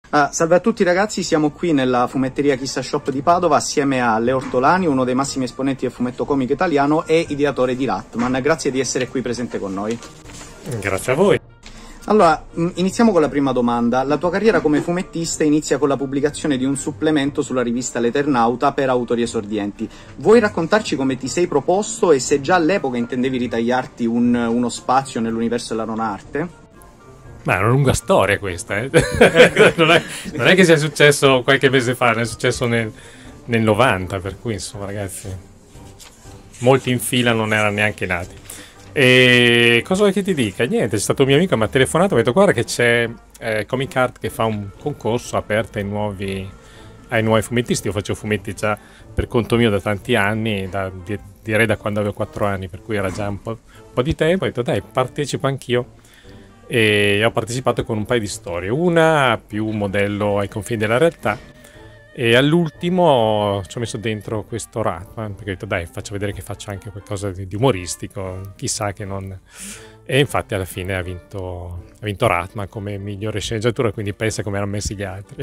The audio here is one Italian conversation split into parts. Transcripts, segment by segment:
Salve a tutti ragazzi, siamo qui nella fumetteria Chissà Shop di Padova assieme a Leo Ortolani, uno dei massimi esponenti del fumetto comico italiano e ideatore di Ratman. Grazie di essere qui presente con noi. Grazie a voi. Allora, iniziamo con la prima domanda. La tua carriera come fumettista inizia con la pubblicazione di un supplemento sulla rivista L'Eternauta per autori esordienti. Vuoi raccontarci come ti sei proposto e se già all'epoca intendevi ritagliarti uno spazio nell'universo della non arte? Ma è una lunga storia questa, eh? non è che sia successo qualche mese fa, è successo nel 90, per cui insomma ragazzi, molti in fila non erano neanche nati. E cosa vuoi che ti dica? Niente, c'è stato un mio amico che mi ha telefonato e mi ha detto guarda che c'è Comic Art che fa un concorso aperto ai nuovi fumettisti. Io facevo fumetti già per conto mio da tanti anni, direi da quando avevo 4 anni, per cui era già un po' di tempo. Ho detto dai, partecipo anch'io. E ho partecipato con un paio di storie, una più modello ai confini della realtà e all'ultimo ci ho messo dentro questo Ratman perché ho detto dai, faccio vedere che faccio anche qualcosa di umoristico, chissà che non... E infatti alla fine ha vinto Ratman come migliore sceneggiatura, quindi pensa come erano messi gli altri.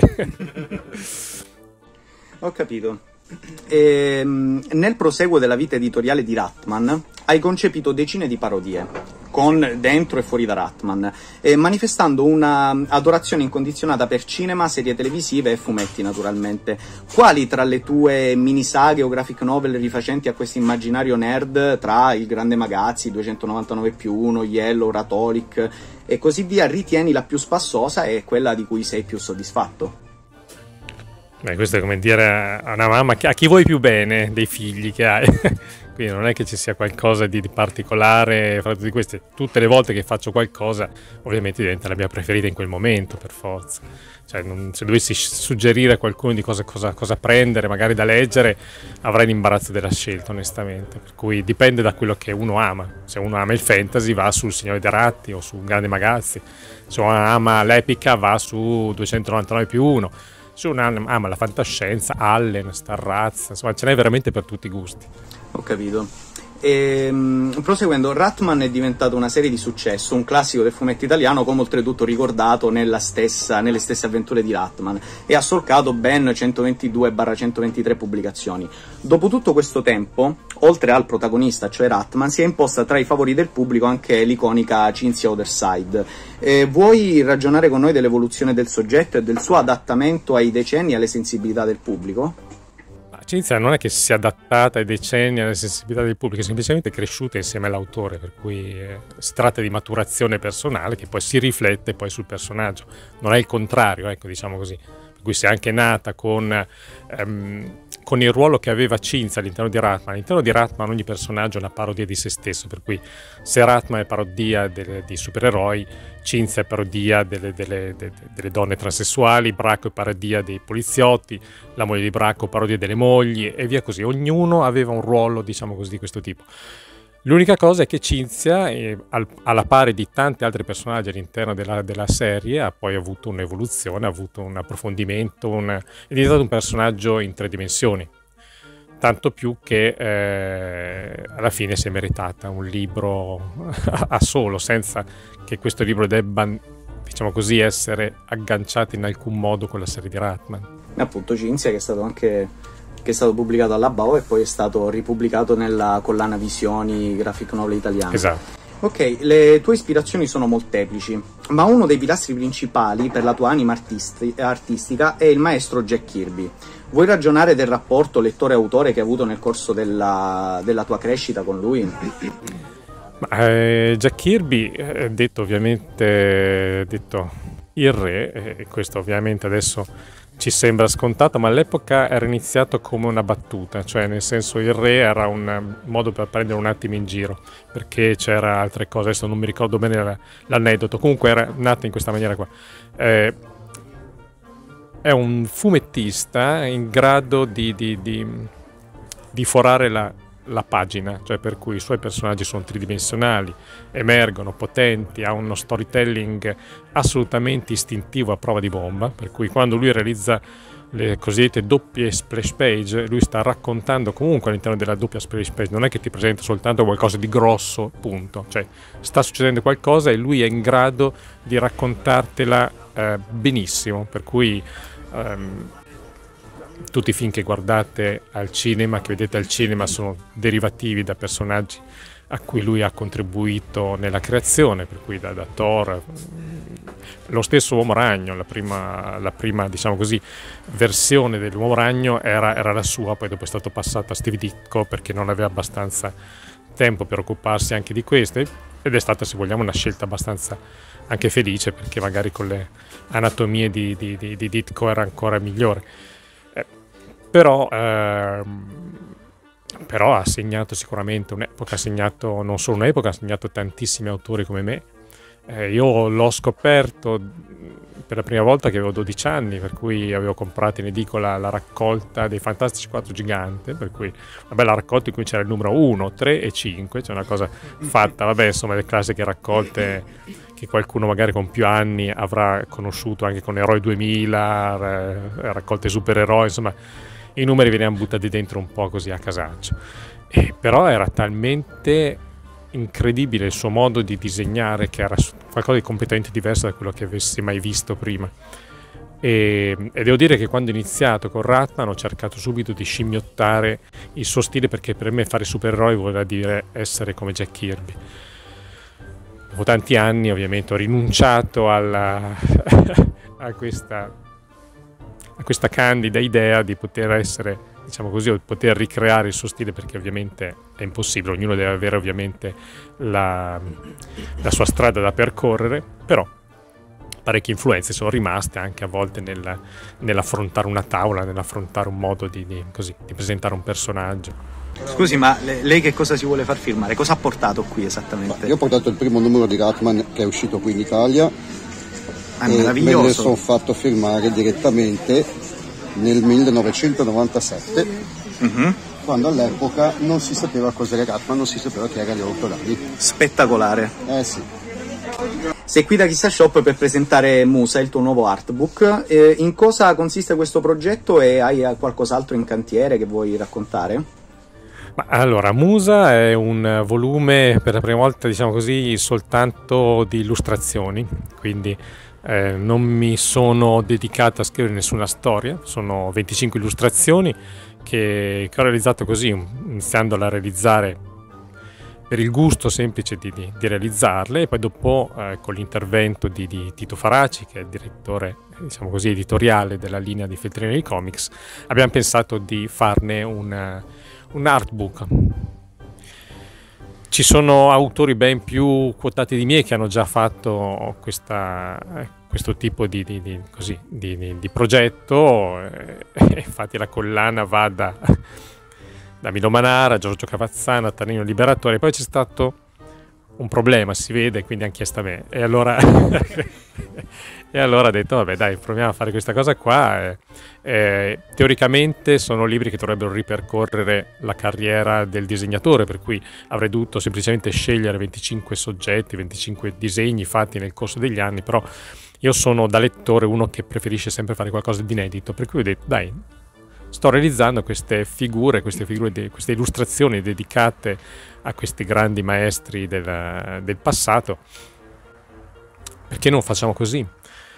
Ho capito. Nel proseguo della vita editoriale di Ratman hai concepito decine di parodie con dentro e fuori da Ratman, manifestando una adorazione incondizionata per cinema, serie televisive e fumetti naturalmente. Quali tra le tue minisaghe o graphic novel rifacenti a questo immaginario nerd, tra Il Grande Magazzi, 299+1, Yellow, Ratolic e così via, ritieni la più spassosa e quella di cui sei più soddisfatto? Questo è come dire a una mamma a chi vuoi più bene dei figli che hai. Quindi non è che ci sia qualcosa di particolare fra tutti questi. Tutte le volte che faccio qualcosa ovviamente diventa la mia preferita in quel momento per forza. Cioè, se dovessi suggerire a qualcuno di cosa prendere magari da leggere avrei l'imbarazzo della scelta onestamente, per cui dipende da quello che uno ama. Se uno ama il fantasy va sul Signore dei Ratti o su Grande Magazzi, se uno ama l'epica va su 299+1. Se uno ama la fantascienza, Allen, Star Razz, insomma ce n'è veramente per tutti i gusti. Ho capito. Proseguendo, Ratman è diventato una serie di successo, un classico del fumetto italiano, come oltretutto ricordato nelle stesse avventure di Ratman, e ha solcato ben 122/123 pubblicazioni. Dopo tutto questo tempo, oltre al protagonista, cioè Ratman, si è imposta tra i favori del pubblico anche l'iconica Cinzia Otherside. Vuoi ragionare con noi dell'evoluzione del soggetto e del suo adattamento ai decenni e alle sensibilità del pubblico? Cinzia non è che si sia adattata ai decenni alle sensibilità del pubblico, è semplicemente cresciuta insieme all'autore, per cui si tratta di maturazione personale che poi si riflette poi sul personaggio, non è il contrario, ecco, diciamo così. Per cui si è anche nata con il ruolo che aveva Cinzia all'interno di Ratman ogni personaggio è una parodia di se stesso, per cui se Ratman è parodia di supereroi, Cinzia è parodia delle donne transessuali, Bracco è parodia dei poliziotti, la moglie di Bracco parodia delle mogli e via così. Ognuno aveva un ruolo, diciamo così, di questo tipo. L'unica cosa è che Cinzia, alla pari di tanti altri personaggi all'interno della serie, ha poi avuto un'evoluzione, ha avuto un approfondimento, è diventato un personaggio in 3 dimensioni. Tanto più che alla fine si è meritata un libro a solo, senza che questo libro debba, diciamo così, essere agganciato in alcun modo con la serie di Ratman. Appunto Cinzia, che è stato pubblicato alla BAO e poi è stato ripubblicato nella collana Visioni Graphic Novel italiana. Esatto. Ok, le tue ispirazioni sono molteplici, ma uno dei pilastri principali per la tua anima artistica è il maestro Jack Kirby. Vuoi ragionare del rapporto lettore-autore che hai avuto nel corso della tua crescita con lui? Jack Kirby, detto il re, e questo ovviamente adesso ci sembra scontato, ma all'epoca era iniziato come una battuta, cioè nel senso il re era un modo per prendere un attimo in giro, perché c'era altre cose, adesso non mi ricordo bene l'aneddoto, comunque era nato in questa maniera qua. È un fumettista in grado di forare la pagina, cioè per cui i suoi personaggi sono tridimensionali, emergono, potenti, ha uno storytelling assolutamente istintivo a prova di bomba, per cui quando lui realizza le cosiddette doppie splash page, lui sta raccontando comunque all'interno della doppia splash page, non è che ti presenta soltanto qualcosa di grosso, punto, cioè sta succedendo qualcosa e lui è in grado di raccontartela benissimo, per cui tutti i film che guardate al cinema, che vedete al cinema, sono derivativi da personaggi a cui lui ha contribuito nella creazione, per cui da Thor, lo stesso Uomo Ragno, la prima diciamo così, versione dell'Uomo Ragno era la sua, poi dopo è stato passato a Steve Ditko perché non aveva abbastanza tempo per occuparsi anche di queste, ed è stata, se vogliamo, una scelta abbastanza anche felice, perché magari con le anatomie di Ditko era ancora migliore. Però ha segnato sicuramente un'epoca, ha segnato non solo un'epoca, ha segnato tantissimi autori come me. Io l'ho scoperto per la prima volta che avevo 12 anni, per cui avevo comprato in edicola la raccolta dei Fantastici 4 Gigante, per cui una bella raccolta in cui c'era il numero 1, 3 e 5, cioè una cosa fatta, vabbè, insomma, le classiche raccolte che qualcuno magari con più anni avrà conosciuto anche con Eroi 2000, raccolte supereroi, insomma i numeri venivano buttati dentro un po' così a casaccio. Però era talmente incredibile il suo modo di disegnare, che era qualcosa di completamente diverso da quello che avessi mai visto prima. E devo dire che quando ho iniziato con Ratman ho cercato subito di scimmiottare il suo stile, perché per me fare supereroi voleva dire essere come Jack Kirby. Dopo tanti anni ovviamente ho rinunciato a questa candida idea di poter essere, diciamo così, o poter ricreare il suo stile, perché ovviamente è impossibile, ognuno deve avere ovviamente la sua strada da percorrere, però parecchie influenze sono rimaste anche a volte nell'affrontare una tavola, nell'affrontare un modo di presentare un personaggio. Scusi, ma lei che cosa si vuole far firmare? Cosa ha portato qui esattamente? Io ho portato il primo numero di Ratman che è uscito qui in Italia. È meraviglioso. Me ne sono fatto firmare direttamente nel 1997, quando all'epoca non si sapeva cos'era Ratman, non si sapeva che era gli autorali. Spettacolare. Sì. Sei qui da Chissà Shop per presentare Musa, il tuo nuovo artbook. In cosa consiste questo progetto e hai qualcos'altro in cantiere che vuoi raccontare? Allora, Musa è un volume per la prima volta, diciamo così, soltanto di illustrazioni, quindi non mi sono dedicato a scrivere nessuna storia, sono 25 illustrazioni che ho realizzato così, iniziandola a realizzare per il gusto semplice di realizzarle, e poi dopo con l'intervento di Tito Faraci, che è il direttore, diciamo così, editoriale della linea di Feltrinelli Comics, abbiamo pensato di farne un artbook. Ci sono autori ben più quotati di me che hanno già fatto questo tipo di progetto, infatti la collana va da Milo Manara, Giorgio Cavazzana, Tannino Liberatore. Poi c'è stato un problema, si vede, quindi hanno chiesto a me, e allora ho detto vabbè, dai, proviamo a fare questa cosa qua. Teoricamente sono libri che dovrebbero ripercorrere la carriera del disegnatore, per cui avrei dovuto semplicemente scegliere 25 soggetti, 25 disegni fatti nel corso degli anni, però io sono da lettore uno che preferisce sempre fare qualcosa di inedito, per cui ho detto dai, sto realizzando queste illustrazioni dedicate a questi grandi maestri del passato, perché non facciamo così?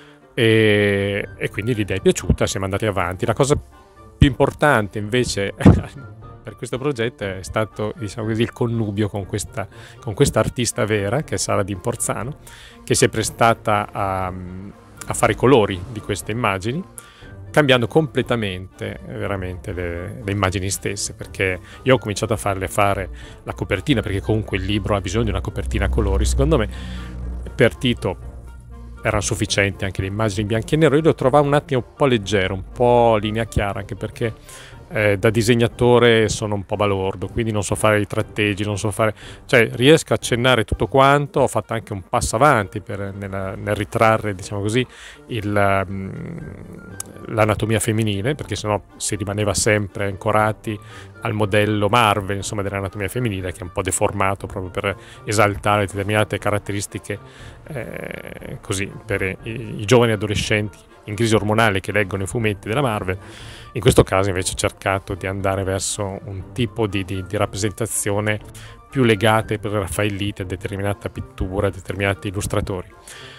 E quindi l'idea è piaciuta, siamo andati avanti. La cosa più importante invece per questo progetto è stato, diciamo così, il connubio con questa artista vera, che è Sara D'Imporzano, che si è prestata a fare i colori di queste immagini, cambiando completamente veramente le immagini stesse, perché io ho cominciato a farle fare la copertina, perché comunque il libro ha bisogno di una copertina a colori. Secondo me per Tito erano sufficienti anche le immagini in bianco e nero. Io lo trovavo un attimo un po' leggero, un po' linea chiara, anche perché da disegnatore sono un po' balordo, quindi non so fare i tratteggi, cioè riesco a accennare tutto quanto. Ho fatto anche un passo avanti nel ritrarre, diciamo così, l'anatomia femminile, perché sennò si rimaneva sempre ancorati al modello Marvel, insomma, dell'anatomia femminile, che è un po' deformato proprio per esaltare determinate caratteristiche, così, per i giovani adolescenti in crisi ormonale che leggono i fumetti della Marvel. In questo caso invece ho cercato di andare verso un tipo di rappresentazione più legate per raffaellite a determinata pittura, a determinati illustratori.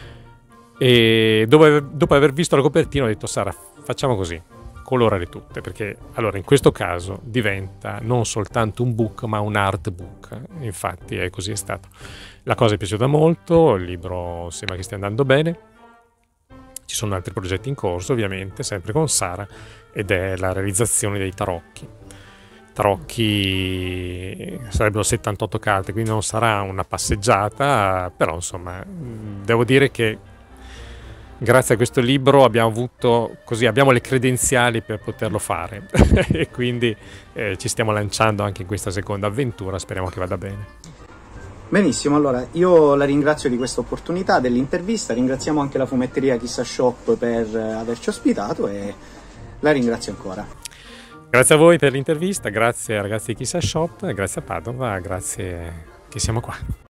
E dopo aver visto la copertina ho detto: Sara, facciamo così, colorare tutte, perché allora in questo caso diventa non soltanto un book ma un art book. Infatti è così, è stato. La cosa è piaciuta molto, il libro sembra che stia andando bene, ci sono altri progetti in corso ovviamente, sempre con Sara, ed è la realizzazione dei tarocchi. Tarocchi sarebbero 78 carte, quindi non sarà una passeggiata, però insomma devo dire che grazie a questo libro abbiamo le credenziali per poterlo fare e quindi ci stiamo lanciando anche in questa seconda avventura, speriamo che vada bene. Benissimo, allora io la ringrazio di questa opportunità dell'intervista, ringraziamo anche la fumetteria Chissà Shop per averci ospitato e la ringrazio ancora. Grazie a voi per l'intervista, grazie ai ragazzi di Chissà Shop, grazie a Padova, grazie che siamo qua.